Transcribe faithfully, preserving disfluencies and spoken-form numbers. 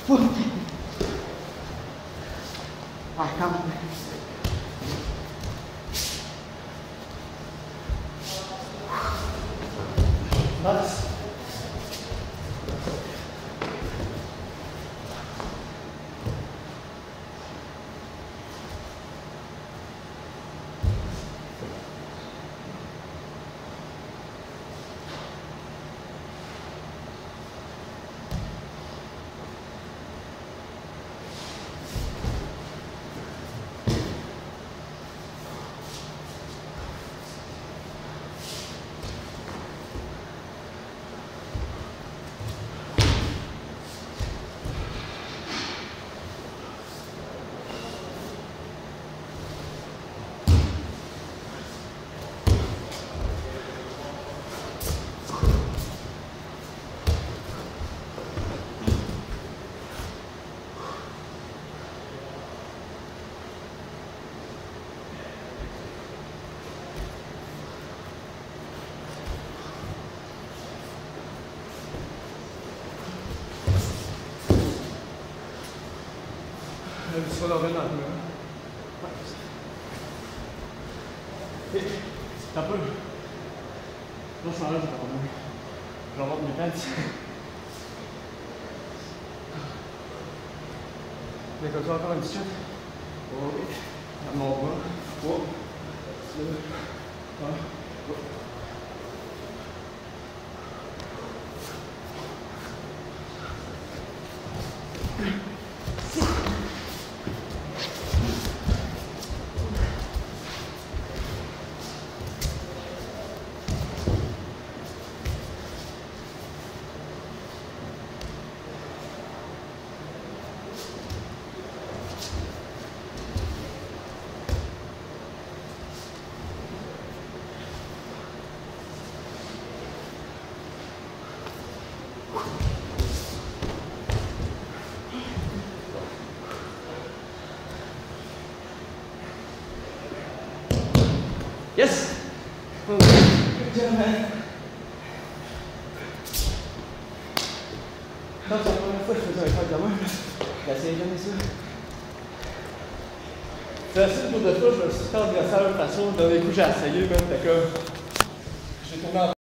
Ah, calme. Nice. Vi ska laga en här nu. Tappar du? Då snarare så tappar du. Bra med pants. Det kan ta på vänster. Och jag måste gå. Ja. Yes! Good job, man. Comme ça, pour la fois, je faisais un pas de main. J'ai essayé jamais ça. C'est la suite de fois, je me suis fait agresser à une façon. D'un coup, j'ai essayé, même. Fait que j'ai tourné en